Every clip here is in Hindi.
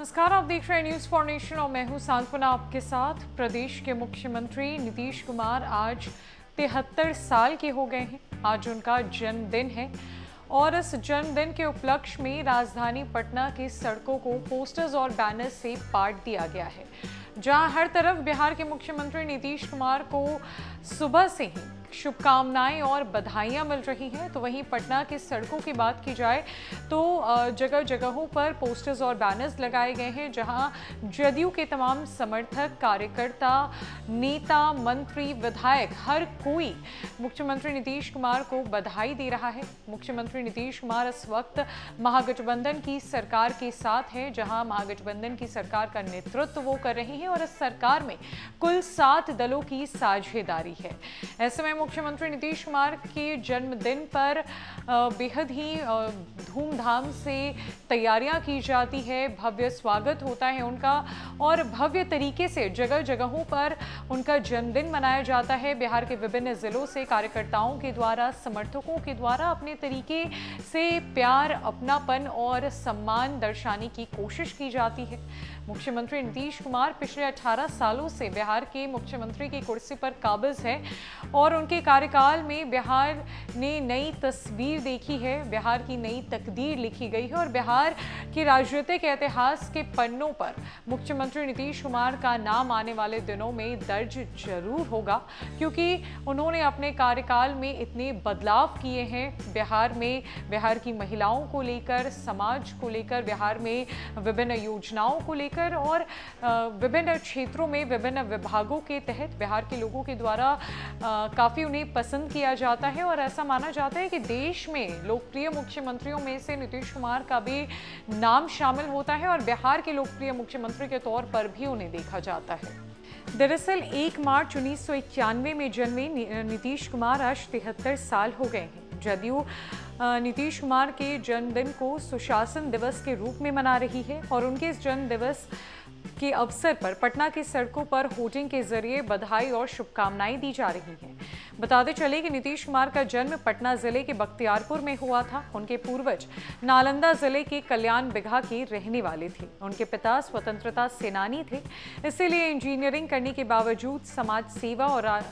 नमस्कार, आप देख रहे हैं न्यूज फॉर नेशन और मैं हूं सांत्वना आपके साथ। प्रदेश के मुख्यमंत्री नीतीश कुमार आज 73 साल के हो गए हैं। आज उनका जन्मदिन है और इस जन्मदिन के उपलक्ष्य में राजधानी पटना की सड़कों को पोस्टर्स और बैनर्स से पाट दिया गया है। जहां हर तरफ बिहार के मुख्यमंत्री नीतीश कुमार को सुबह से ही शुभकामनाएं और बधाइयां मिल रही हैं, तो वहीं पटना की सड़कों की बात की जाए तो जगह जगहों पर पोस्टर्स और बैनर्स लगाए गए हैं, जहां जदयू के तमाम समर्थक, कार्यकर्ता, नेता, मंत्री, विधायक हर कोई मुख्यमंत्री नीतीश कुमार को बधाई दे रहा है। मुख्यमंत्री नीतीश कुमार इस वक्त महागठबंधन की सरकार के साथ है, जहां महागठबंधन की सरकार का नेतृत्व वो कर रहे हैं और इस सरकार में कुल 7 दलों की साझेदारी है। ऐसे में मुख्यमंत्री नीतीश कुमार के जन्मदिन पर बेहद ही धूमधाम से तैयारियां की जाती है, भव्य स्वागत होता है उनका और भव्य तरीके से जगह जगहों पर उनका जन्मदिन मनाया जाता है। बिहार के विभिन्न जिलों से कार्यकर्ताओं के द्वारा, समर्थकों के द्वारा अपने तरीके से प्यार, अपनापन और सम्मान दर्शाने की कोशिश की जाती है। मुख्यमंत्री नीतीश कुमार पिछले 18 सालों से बिहार के मुख्यमंत्री की कुर्सी पर काबिज है और उनके कार्यकाल में बिहार ने नई तस्वीर देखी है, बिहार की नई तकदीर लिखी गई है और बिहार के राजनीतिक इतिहास के पन्नों पर मुख्यमंत्री नीतीश कुमार का नाम आने वाले दिनों में दर्ज जरूर होगा, क्योंकि उन्होंने अपने कार्यकाल में इतने बदलाव किए हैं। बिहार में बिहार की महिलाओं को लेकर, समाज को लेकर, बिहार में विभिन्न योजनाओं को लेकर और विभिन्न क्षेत्रों में विभिन्न विभागों के तहत बिहार के लोगों के द्वारा काफ़ी उन्हें पसंद किया जाता है और ऐसा माना जाता है कि देश में लोकप्रिय मुख्यमंत्रियों में से नीतीश कुमार का भी नाम शामिल होता है और बिहार के लोकप्रिय मुख्यमंत्री के तौर पर भी उन्हें देखा जाता है। दरअसल 1 मार्च 1991 में जन्मे नीतीश कुमार आज 73 साल हो गए हैं। जदयू नीतीश कुमार के जन्मदिन को सुशासन दिवस के रूप में मना रही है और उनके इस जन्म दिवस के अवसर पर पटना की सड़कों पर होर्डिंग के जरिए बधाई और शुभकामनाएं दी जा रही हैं। बताते चले कि नीतीश कुमार का जन्म पटना जिले के बख्तियारपुर में हुआ था। उनके पूर्वज नालंदा जिले के कल्याण बिघा के रहने वाले थे। उनके पिता स्वतंत्रता सेनानी थे, इसीलिए इंजीनियरिंग करने के बावजूद समाज सेवा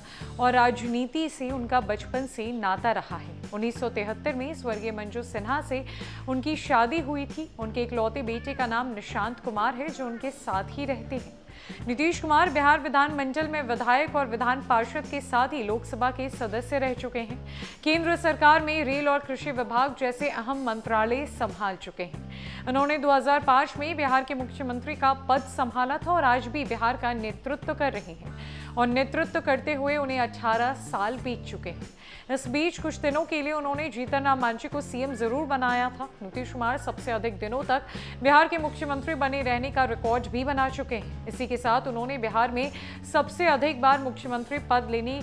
और राजनीति से उनका बचपन से नाता रहा है। 1973 में स्वर्गीय मंजू सिन्हा से उनकी शादी हुई थी। उनके इकलौते बेटे का नाम निशांत कुमार है, जो उनके साथ ही रहते हैं। नीतीश कुमार बिहार विधानमंडल में विधायक और विधान पार्षद के साथ ही लोकसभा के सदस्य रह चुके हैं। केंद्र सरकार में रेल और कृषि विभाग जैसे अहम मंत्रालय संभाल चुके हैं। उन्होंने 2005 में बिहार के मुख्यमंत्री का पद संभाला था और आज भी बिहार का नेतृत्व कर रहे हैं और नेतृत्व करते हुए उन्हें 18 साल बीत चुके हैं। इस बीच कुछ दिनों के लिए उन्होंने जीतन राम मांझी को सीएम जरूर बनाया था। नीतीश कुमार सबसे अधिक दिनों तक बिहार के मुख्यमंत्री बने रहने का रिकॉर्ड भी बना चुके हैं। इसी के साथ उन्होंने बिहार में सबसे अधिक बार मुख्यमंत्री पद लेने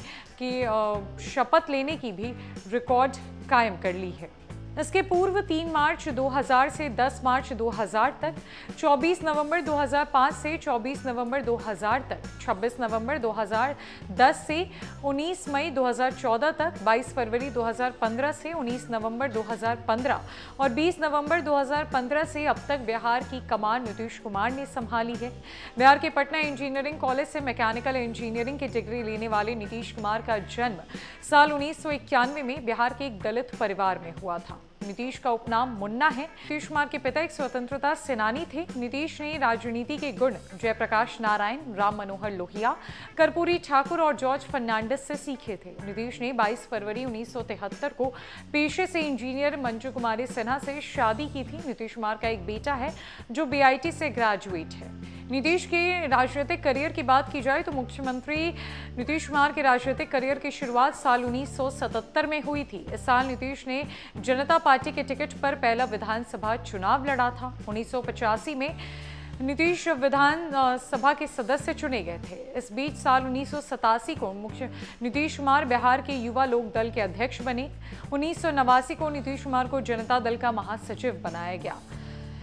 की शपथ लेने की भी रिकॉर्ड कायम कर ली है। इसके पूर्व 3 मार्च 2000 से 10 मार्च 2000 तक, 24 नवंबर 2005 से 24 नवंबर 2000 तक, 26 नवंबर 2010 से 19 मई 2014 तक, 22 फरवरी 2015 से 19 नवंबर 2015 और 20 नवंबर 2015 से अब तक बिहार की कमान नीतीश कुमार ने संभाली है। बिहार के पटना इंजीनियरिंग कॉलेज से मैकेनिकल इंजीनियरिंग की डिग्री लेने वाले नीतीश कुमार का जन्म साल 1991 में बिहार के एक दलित परिवार में हुआ था। नीतीश का उपनाम मुन्ना है। नीतीश कुमार के पिता एक स्वतंत्रता सेनानी थे। नीतीश ने राजनीति के गुण जयप्रकाश नारायण, राम मनोहर लोहिया, कर्पूरी ठाकुर और जॉर्ज फर्नांडिस से सीखे थे। नीतीश ने 22 फरवरी 1973 को पेशे से इंजीनियर मंजू कुमारी सिन्हा से शादी की थी। नीतीश कुमार का एक बेटा है जो BIT से ग्रेजुएट है। नीतीश के राजनीतिक करियर की बात की जाए तो मुख्यमंत्री नीतीश कुमार के राजनीतिक करियर की शुरुआत साल 1977 में हुई थी। इस साल नीतीश ने जनता पार्टी के टिकट पर पहला विधानसभा चुनाव लड़ा था। 1985 में नीतीश विधानसभा के सदस्य चुने गए थे। इस बीच साल 1987 को नीतीश कुमार बिहार के युवा लोक दल के अध्यक्ष बने। 1989 को नीतीश कुमार को जनता दल का महासचिव बनाया गया।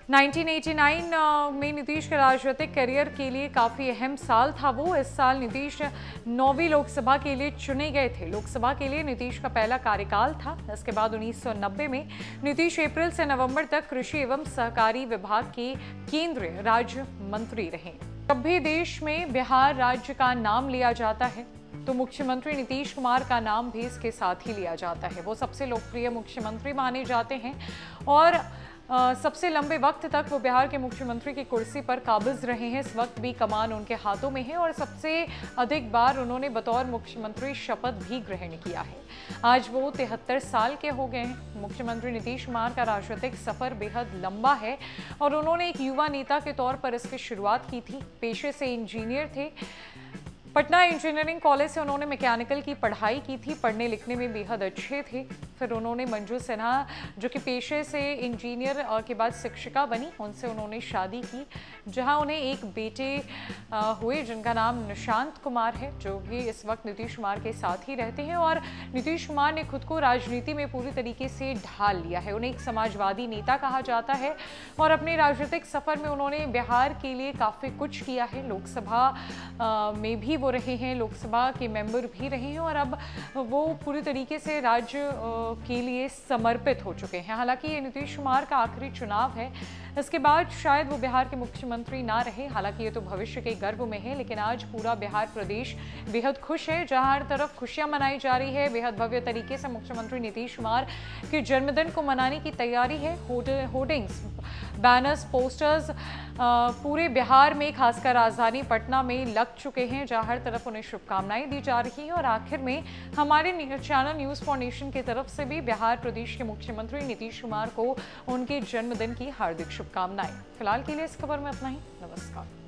1989 में नीतीश के राजनीतिक करियर के लिए काफ़ी अहम साल था वो। इस साल नीतीश 9वीं लोकसभा के लिए चुने गए थे। लोकसभा के लिए नीतीश का पहला कार्यकाल था। इसके बाद 1990 में नीतीश अप्रैल से नवंबर तक कृषि एवं सहकारी विभाग के केंद्रीय राज्य मंत्री रहे। जब भी देश में बिहार राज्य का नाम लिया जाता है तो मुख्यमंत्री नीतीश कुमार का नाम भी इसके साथ ही लिया जाता है। वो सबसे लोकप्रिय मुख्यमंत्री माने जाते हैं और सबसे लंबे वक्त तक वो बिहार के मुख्यमंत्री की कुर्सी पर काबिज रहे हैं। इस वक्त भी कमान उनके हाथों में है और सबसे अधिक बार उन्होंने बतौर मुख्यमंत्री शपथ भी ग्रहण किया है। आज वो 73 साल के हो गए हैं। मुख्यमंत्री नीतीश कुमार का राजनीतिक सफर बेहद लंबा है और उन्होंने एक युवा नेता के तौर पर इसकी शुरुआत की थी। पेशे से इंजीनियर थे। पटना इंजीनियरिंग कॉलेज से उन्होंने मैकेनिकल की पढ़ाई की थी। पढ़ने लिखने में बेहद अच्छे थे। फिर उन्होंने मंजू सिन्हा, जो कि पेशे से इंजीनियर के बाद शिक्षिका बनी, उनसे उन्होंने शादी की, जहां उन्हें एक बेटे हुए जिनका नाम निशांत कुमार है, जो भी इस वक्त नीतीश कुमार के साथ ही रहते हैं। और नीतीश कुमार ने खुद को राजनीति में पूरी तरीके से ढाल लिया है। उन्हें एक समाजवादी नेता कहा जाता है और अपने राजनीतिक सफर में उन्होंने बिहार के लिए काफ़ी कुछ किया है। लोकसभा में भी वो रहे हैं, लोकसभा के मेंबर भी रहे हैं और अब वो पूरी तरीके से राज्य के लिए समर्पित हो चुके हैं। हालांकि ये नीतीश कुमार का आखिरी चुनाव है। इसके बाद शायद वो बिहार के मुख्यमंत्री ना रहे। हालांकि ये तो भविष्य के गर्भ में है, लेकिन आज पूरा बिहार प्रदेश बेहद खुश है, जहां हर तरफ खुशियां मनाई जा रही है। बेहद भव्य तरीके से मुख्यमंत्री नीतीश कुमार के जन्मदिन को मनाने की तैयारी है। होर्डिंग्स, बैनर्स, पोस्टर्स पूरे बिहार में, खासकर राजधानी पटना में लग चुके हैं, जहां हर तरफ उन्हें शुभकामनाएं दी जा रही है। और आखिर में हमारे चैनल न्यूज़ फॉर नेशन की तरफ से भी बिहार प्रदेश के मुख्यमंत्री नीतीश कुमार को उनके जन्मदिन की हार्दिक शुभकामनाएं। फिलहाल के लिए इस खबर में इतना ही। नमस्कार।